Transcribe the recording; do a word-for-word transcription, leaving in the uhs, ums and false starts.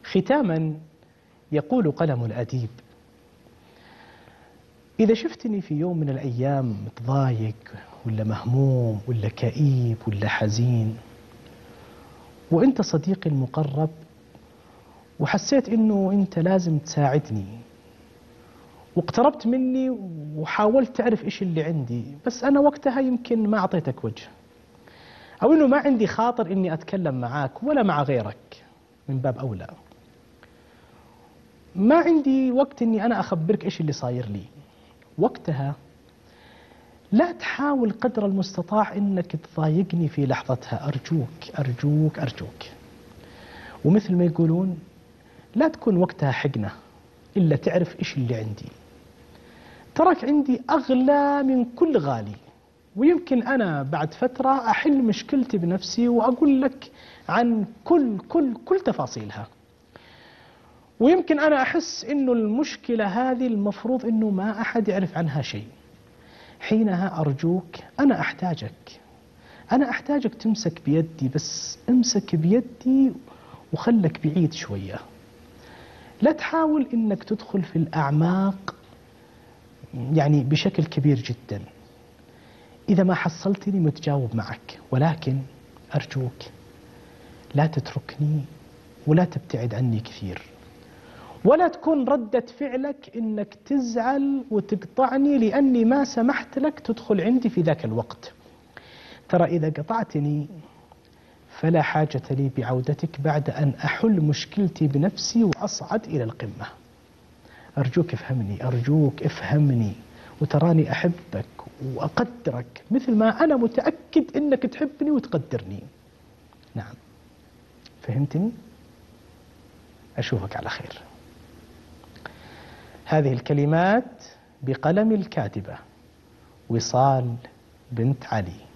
ختاما يقول قلم الأديب: إذا شفتني في يوم من الأيام متضايق ولا مهموم ولا كئيب ولا حزين، وأنت صديقي المقرب، وحسيت إنه أنت لازم تساعدني، واقتربت مني وحاولت تعرف إيش اللي عندي، بس أنا وقتها يمكن ما أعطيتك وجه، أو إنه ما عندي خاطر إني أتكلم معاك ولا مع غيرك من باب أولى، ما عندي وقت إني أنا أخبرك إيش اللي صاير لي. وقتها لا تحاول قدر المستطاع إنك تضايقني في لحظتها، أرجوك أرجوك أرجوك. ومثل ما يقولون لا تكون وقتها حقنة إلا تعرف إيش اللي عندي. تراك عندي أغلى من كل غالي، ويمكن أنا بعد فترة أحل مشكلتي بنفسي وأقول لك عن كل كل كل تفاصيلها، ويمكن أنا أحس إنه المشكلة هذه المفروض إنه ما أحد يعرف عنها شيء. حينها أرجوك أنا أحتاجك، أنا أحتاجك تمسك بيدي، بس امسك بيدي وخلك بعيد شوية. لا تحاول إنك تدخل في الأعماق يعني بشكل كبير جدا. إذا ما حصلتني متجاوب معك، ولكن أرجوك لا تتركني ولا تبتعد عني كثير، ولا تكون ردة فعلك إنك تزعل وتقطعني لأني ما سمحت لك تدخل عندي في ذاك الوقت. ترى إذا قطعتني فلا حاجة لي بعودتك بعد أن أحل مشكلتي بنفسي وأصعد إلى القمة. أرجوك افهمني، أرجوك افهمني، وتراني أحبك وأقدرك مثل ما أنا متأكد إنك تحبني وتقدرني. نعم، فهمتني؟ أشوفك على خير. هذه الكلمات بقلم الكاتبة وصال بنت علي.